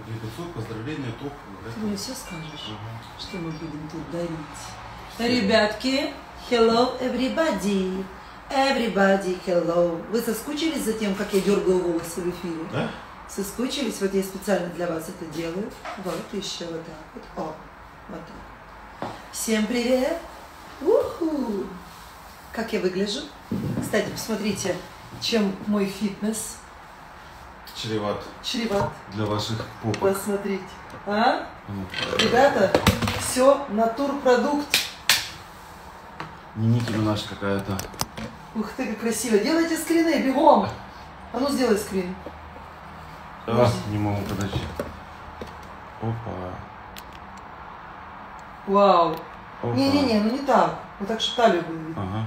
3500, поздравления, топ. Ты мне все скажешь, что мы будем тут дарить. Ребятки, hello everybody. Everybody, hello. Вы соскучились за тем, как я дергаю волосы в эфире? Да? Соскучились? Вот я специально для вас это делаю. Вот еще вот так вот. О, вот так. Всем привет. Уху. Как я выгляжу? Кстати, посмотрите, чем мой фитнес Чреват. чреват. Для ваших попок. Посмотрите. А? Ребята, все натурпродукт. Не Ники Минаж какая-то. Ух ты, как красиво. Делайте скрины, бегом. А ну, сделай скрин. Не могу, подожди. Опа. Вау. Опа. Не-не-не, ну не так. Вот так, что талию было видно. Ага.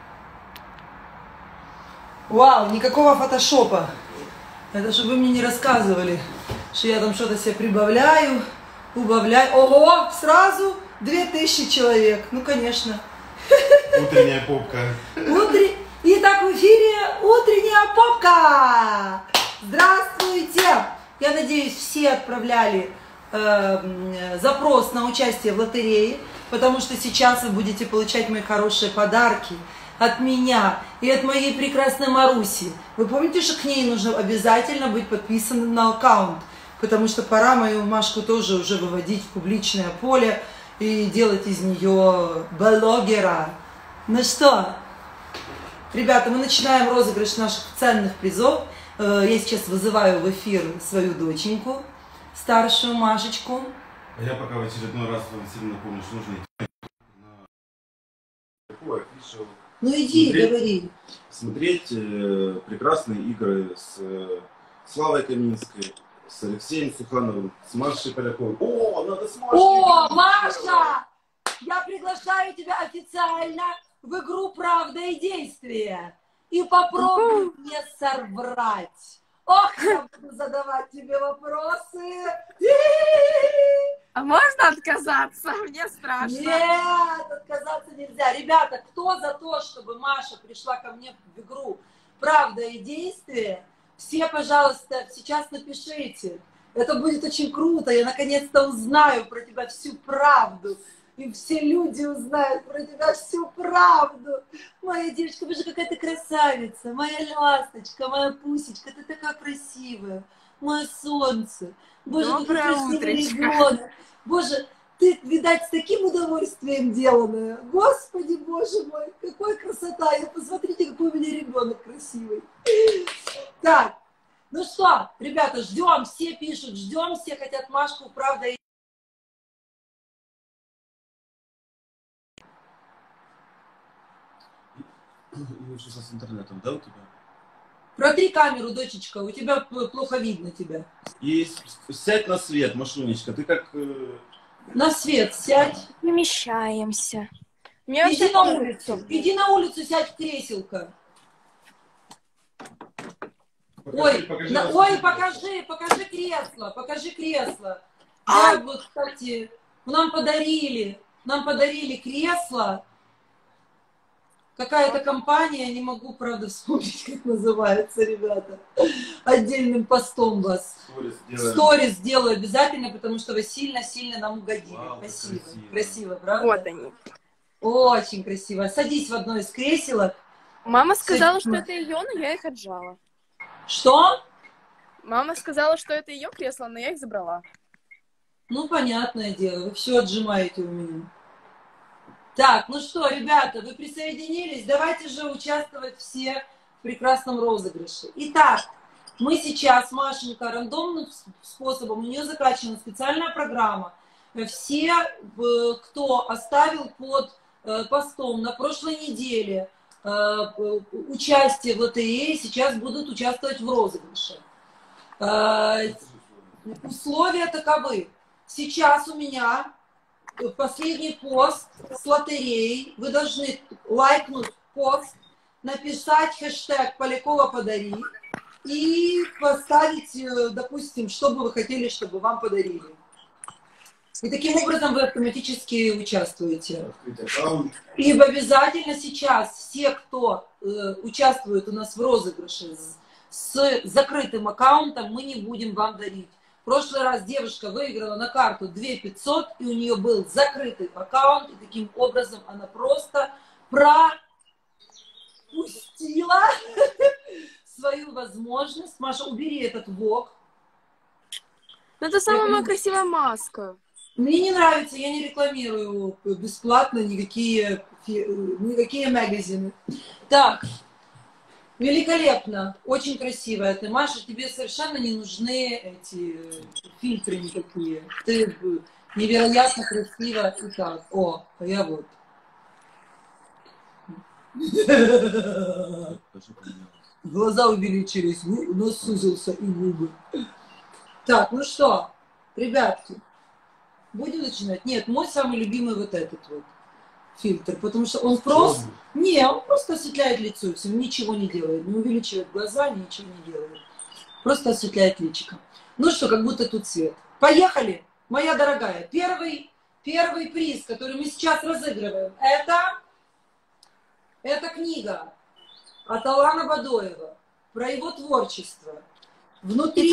Вау, никакого фотошопа. Это чтобы вы мне не рассказывали, что я там что-то себе прибавляю, убавляю. Ого, сразу 2000 человек. Ну, конечно. Утренняя попка. Итак, в эфире утренняя попка. Здравствуйте. Я надеюсь, все отправляли запрос на участие в лотерее, потому что сейчас вы будете получать мои хорошие подарки от меня и от моей прекрасной Маруси. Вы помните, что к ней нужно обязательно быть подписанным на аккаунт, потому что пора мою Машку тоже уже выводить в публичное поле и делать из нее блогера. Ну что, ребята, мы начинаем розыгрыш наших ценных призов. Я сейчас вызываю в эфир свою доченьку, старшую Машечку. А я пока в очередной раз вам сильно напомню, что нужно идти на афишу. Ну иди, говори. Смотреть прекрасные игры с Славой Каминской, с Алексеем Сухановым, с Машей Поляковой. О, надо с Машей! О, Маша! Я приглашаю тебя официально в игру «Правда и действие». И попробуй не соврать. Ох, я буду задавать тебе вопросы. А можно отказаться? Мне страшно. Нет, отказаться нельзя. Ребята, кто за то, чтобы Маша пришла ко мне в игру «Правда и действие», все, пожалуйста, сейчас напишите. Это будет очень круто. Я наконец-то узнаю про тебя всю правду. И все люди узнают про тебя всю правду. Моя девочка, вы же какая ты красавица. Моя ласточка, моя пусечка. Ты такая красивая. Мое солнце. Боже, доброе утречко. Ребенок. Боже, ты, видать, с таким удовольствием деланная. Господи, боже мой, какая красота. И посмотрите, какой у меня ребенок красивый. Так, ну что, ребята, ждем. Все пишут, ждем. Все хотят Машку, правда. И что с интернетом, да, у тебя? Протри камеру, дочечка, у тебя плохо видно тебя. И сядь на свет, Машунечка, ты как... На свет сядь. Помещаемся. Иди на улицу. Иди на улицу, сядь в креселко. Ой, покажи кресло, покажи кресло. Да, вот, кстати, нам подарили кресло. Какая-то компания, не могу, правда, вспомнить, как называется, ребята. Отдельным постом вас. Сторис сделаю обязательно, потому что вы сильно-сильно нам угодили. Вау, красиво. Красиво, правда? Вот они. Очень красиво. Садись в одно из креселок. Мама сказала, что это ее, но я их отжала. Что? Мама сказала, что это ее кресло, но я их забрала. Ну, понятное дело, вы все отжимаете у меня. Так, ну что, ребята, вы присоединились? Давайте же участвовать все в прекрасном розыгрыше. Итак, мы сейчас, Машенька, рандомным способом, у нее закачана специальная программа. Все, кто оставил под постом на прошлой неделе участие в лотерее, сейчас будут участвовать в розыгрыше. Условия таковы. Сейчас у меня последний пост с лотереей. Вы должны лайкнуть пост, написать хэштег «Полякова подари» и поставить, допустим, что бы вы хотели, чтобы вам подарили. И таким образом вы автоматически участвуете. И обязательно сейчас все, кто участвует у нас в розыгрыше с закрытым аккаунтом, мы не будем вам дарить. В прошлый раз девушка выиграла на карту 2500, и у нее был закрытый аккаунт, и таким образом она просто пропустила свою возможность. Маша, убери этот вок. Ну, это самая моя красивая маска. Мне не нравится, я не рекламирую бесплатно никакие магазины. Так, великолепно, очень красивая ты, Маша, тебе совершенно не нужны эти фильтры никакие. Ты невероятно красива и так. О, а я вот. Глаза увеличились, нос сузился и губы. Так, ну что, ребятки, будем начинать? Нет, мой самый любимый вот этот вот фильтр, потому что он просто... Не, он просто осветляет лицо, все, ничего не делает, не увеличивает глаза, ничего не делает. Просто осветляет личико. Ну что, как будто тут свет. Поехали, моя дорогая. Первый приз, который мы сейчас разыгрываем, это книга от Алана Бадоева про его творчество. Внутри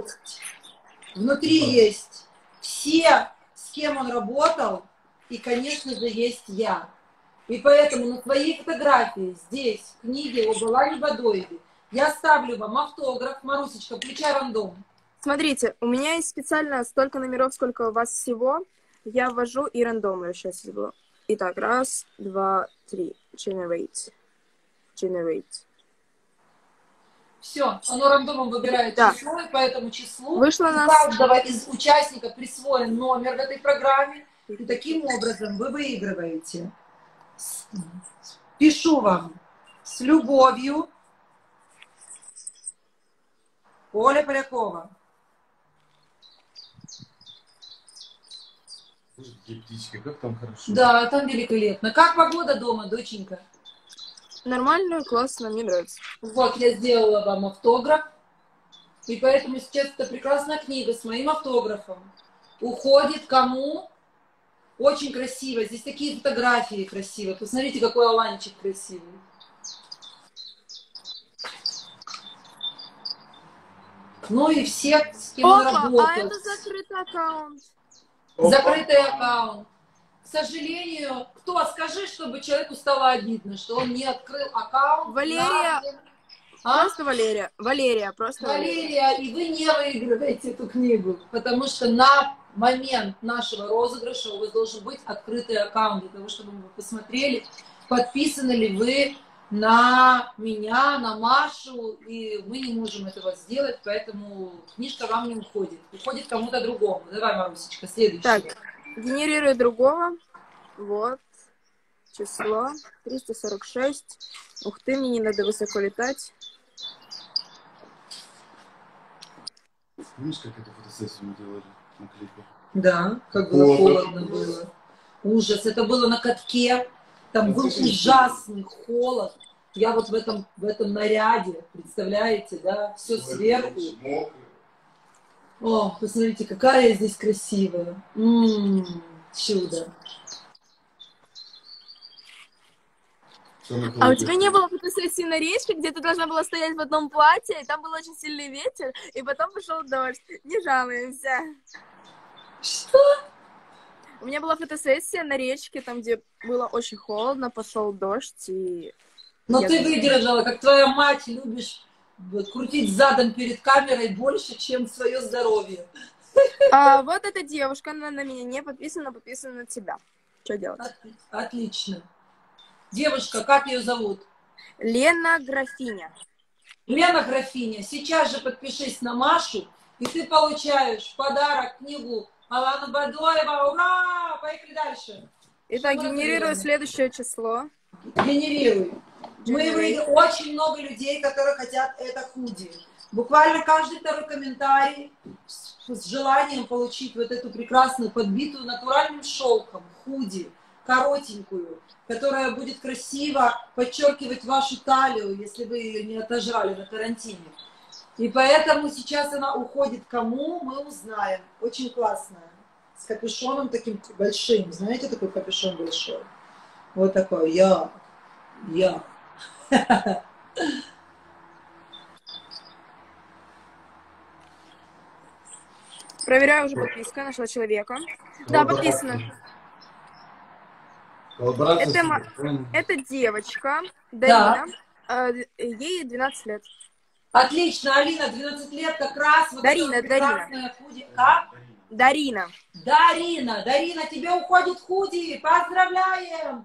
есть все, с кем он работал, и, конечно же, есть я. И поэтому на своей фотографии здесь, в книге об Алане Бадоеве, я ставлю вам автограф. Марусечка, включай рандом. Смотрите, у меня есть специально столько номеров, сколько у вас всего. Я ввожу и рандомную сейчас сделаю. Итак, 1, 2, 3. Generate. Все, оно рандомом выбирает число, и по этому числу вышло у каждого из участников присвоен номер в этой программе, и таким образом вы выигрываете. Пишу вам с любовью, Оля Полякова. Слушай, какие птички, как там хорошо. Да, там великолепно. Как погода дома, доченька? Нормально, классно, мне нравится. Вот, я сделала вам автограф. И поэтому сейчас эта прекрасная книга с моим автографом уходит кому? Очень красиво. Здесь такие фотографии красивые. Посмотрите, какой Аланчик красивый. Ну и все, с кем он работал. А это закрытый аккаунт. Закрытый аккаунт. К сожалению, скажи, чтобы человеку стало обидно, что он не открыл аккаунт. Валерия. Просто Валерия. Валерия, и вы не выигрываете эту книгу, потому что на момент нашего розыгрыша у вас должен быть открытый аккаунт, для того, чтобы вы посмотрели, подписаны ли вы на меня, на Машу, и мы не можем этого сделать, поэтому книжка вам не уходит. Уходит кому-то другому. Давай, Марусечка, следующий. Так, генерирую другого. Вот. Число 346. Ух ты, мне не надо высоко летать. Помнишь, как эту фотосессию мы делали на клипе? Да, как было холодно было. Ужас, это было на катке. Там был ужасный холод. Я вот в этом наряде, представляете, да, все сверху. О, посмотрите, какая я здесь красивая. Чудо. А у тебя не было фотосессии на речке, где ты должна была стоять в одном платье, и там был очень сильный ветер, и потом пошел дождь. Не жалуемся. Что? У меня была фотосессия на речке, там, где было очень холодно, пошел дождь, и... Но ты выдержала, как твоя мать, любишь крутить задом перед камерой больше, чем свое здоровье. А вот эта девушка, она на меня не подписана, подписана на тебя. Что делать? Отлично. Девушка, как ее зовут? Лена Графиня. Лена Графиня, сейчас же подпишись на Машу, и ты получаешь в подарок книгу Алана Бадоева. Ура! Поехали дальше. Итак, генерирую следующее число. Генерируй. Очень много людей, которые хотят это худи. Буквально каждый второй комментарий с желанием получить вот эту прекрасную, подбитую натуральным шелком худи, коротенькую, которая будет красиво подчеркивать вашу талию, если вы ее не отожрали на карантине. И поэтому сейчас она уходит кому, мы узнаем. Очень классная. С капюшоном таким большим. Знаете, такой капюшон большой? Вот такой. Я. Проверяю уже подписка, нашла человека. Да, подписано. Коллаборация Это, с телефоном. это девочка, Дарина. Ей 12 лет. Отлично, Алина, 12 лет, как раз вот Дарина, это прекрасное Дарина. худи. Как? Дарина. Дарина, Дарина, тебе уходит худи, поздравляем!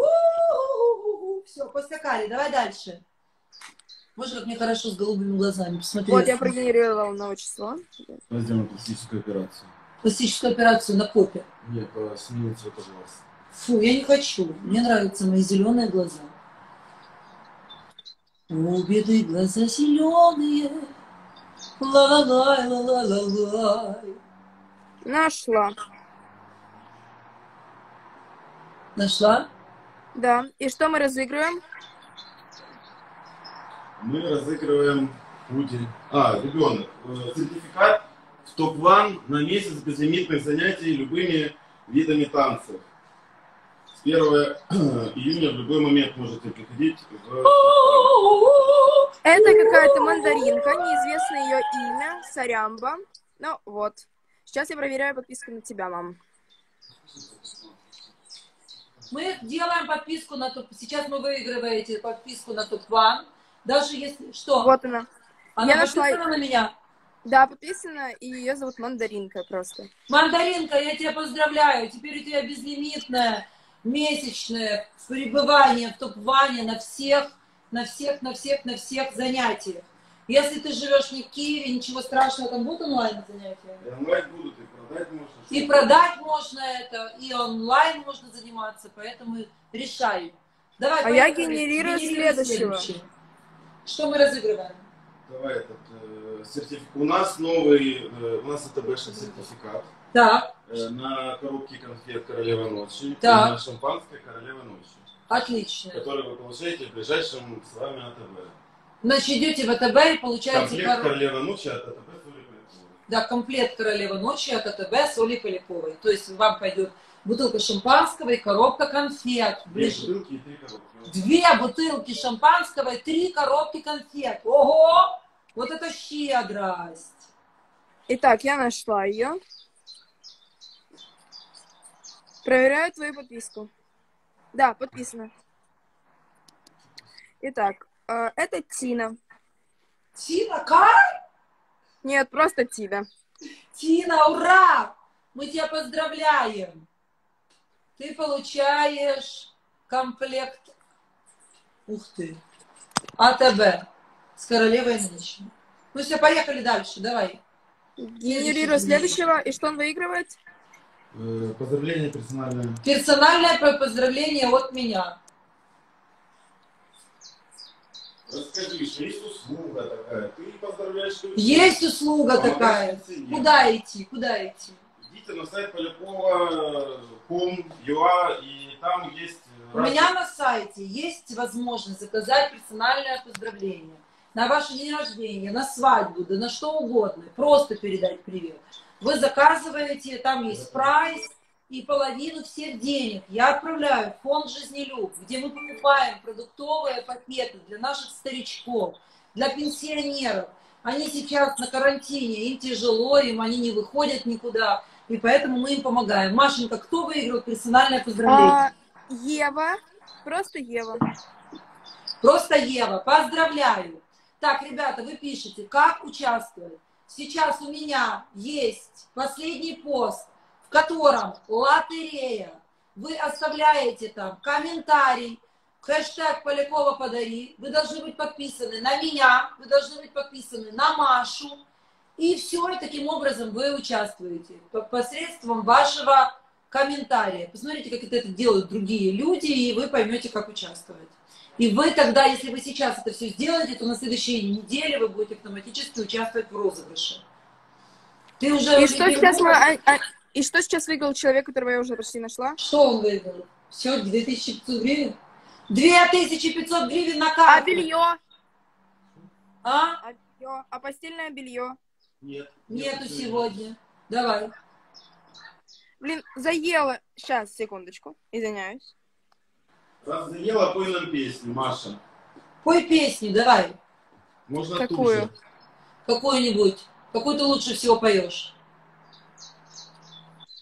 Все, поскакали, давай дальше. Боже, как мне хорошо с голубыми глазами, посмотри. Вот я прогенерировала новое число. Сделаем пластическую операцию. Пластическую операцию на попе. Нет, по смене цвета глаз. Фу, я не хочу, мне нравятся мои зеленые глаза. У беды глаза зеленые, ла-ла-лай, ла-ла-ла-лай. Нашла. Нашла? Да. И что мы разыгрываем? Мы разыгрываем пути. Ребенок. Сертификат в топ-1 на месяц безлимитных занятий любыми видами танцев. С 1 июня в любой момент можете приходить в... Это какая-то мандаринка, неизвестно ее имя, Сарямба. Ну вот. Сейчас я проверяю подписку на тебя, мам. Мы делаем подписку на топ. Сейчас мы выигрываете подписку на топ-1. Даже если... Что? Вот она. Она Я нашла... подписана на меня? Да, подписана, и ее зовут Мандаринка просто. Мандаринка, я тебя поздравляю. Теперь у тебя безлимитное месячное пребывание в топ-1 на всех занятиях. Если ты живешь не в Киеве, ничего страшного, там будут онлайн занятия? И онлайн будут, и продать можно. И продать можно это, и онлайн можно заниматься, поэтому решай. Давай, А я генерирую следующего. Что мы разыгрываем? Давай этот сертификат. У нас новый, у нас это большой сертификат. Так. На коробке конфет «Королева ночи» и Так. на шампанское «Королева ночи». Отлично. Который вы получаете в ближайшем с вами АТБ. Значит, идете в АТБ и получаете... Комплект «Королева ночи» от АТБ с Олей Поляковой. Да, комплект «Королева ночи» от АТБ с Олей Поляковой. То есть вам пойдет бутылка шампанского и коробка конфет. Две бутылки и 3 коробки. 2 бутылки шампанского и 3 коробки конфет. Ого! Вот это щедрость! Итак, я нашла ее. Проверяю твою подписку. Да, подписано. Итак, это Тина. Тина, как? Нет, просто Тина. Тина, ура! Мы тебя поздравляем! Ты получаешь комплект, ух ты, АТБ с «Королевой ночи». Ну все, поехали дальше, давай. Генерирую следующего. И что он выигрывает? Поздравление персональное. Персональное поздравление от меня. Расскажи, что есть услуга такая. Ты поздравляешь людей. Есть услуга такая. Помогаешь Куда идти? Куда идти? Идите на сайт Полякова.com.ua, и там есть... У меня на сайте есть возможность заказать персональное поздравление. На ваше день рождения, на свадьбу, да на что угодно. Просто передать привет. Вы заказываете, там есть прайс, и половину всех денег я отправляю в фонд «Жизнелюб», где мы покупаем продуктовые пакеты для наших старичков, для пенсионеров. Они сейчас на карантине, им тяжело, они не выходят никуда, и поэтому мы им помогаем. Машенька, кто выиграл персональное поздравление? Ева. Просто Ева. Просто Ева. Поздравляю. Так, ребята, вы пишете, как участвовать. Сейчас у меня есть последний пост, в котором лотерея. Вы оставляете там комментарий, хэштег Полякова подари. Вы должны быть подписаны на меня, вы должны быть подписаны на Машу. И все, и таким образом вы участвуете посредством вашего комментария. Посмотрите, как это делают другие люди, и вы поймете, как участвовать. И вы тогда, если вы сейчас это все сделаете, то на следующей неделе вы будете автоматически участвовать в розыгрыше. Ты уже... И что сейчас и что сейчас выиграл человек, которого я уже почти нашла? Что он выиграл? Все, 2500 гривен? 2500 гривен на карту. А белье? А? А постельное белье? Нет. Нету сегодня. Давай. Блин, заела. Сейчас, секундочку. Извиняюсь. Раз заела, пой нам песню, Маша. Пой песню, давай. Можно Какую? ту же. Какую-нибудь. Какую ты лучше всего поешь?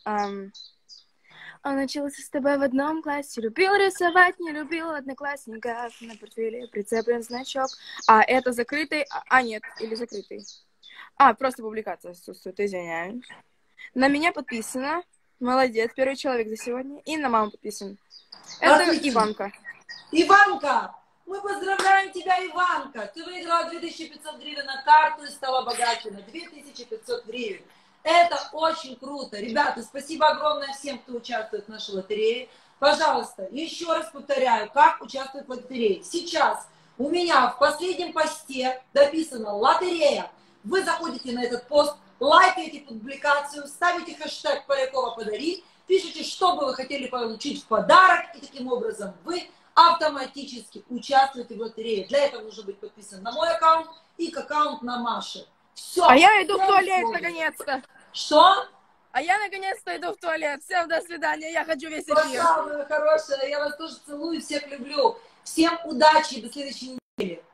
Он учился с тобой в одном классе, любил рисовать, не любил одноклассников, на портфеле прицеплен значок. А это закрытый, нет, или закрытый. Просто публикация отсутствует, извиняюсь. На меня подписано, молодец, первый человек за сегодня, и на маму подписан. Это Отлично. Иванка. Иванка, мы поздравляем тебя, Иванка. Ты выиграла 2500 гривен на карту и стала богаче на 2500 гривен. Это очень круто. Ребята, спасибо огромное всем, кто участвует в нашей лотерее. Пожалуйста, еще раз повторяю, как участвовать в лотерее. Сейчас у меня в последнем посте написано «Лотерея». Вы заходите на этот пост, лайкаете публикацию, ставите хэштег «Полякова подари», пишите, что бы вы хотели получить в подарок, и таким образом вы автоматически участвуете в лотерее. Для этого нужно быть подписан на мой аккаунт и к аккаунту на Маши. Все. А я иду в туалет, наконец-то. Что? А я наконец-то иду в туалет. Всем до свидания, я хочу весь эфир. Пока, моя хорошая, я вас тоже целую, всех люблю. Всем удачи, до следующей недели.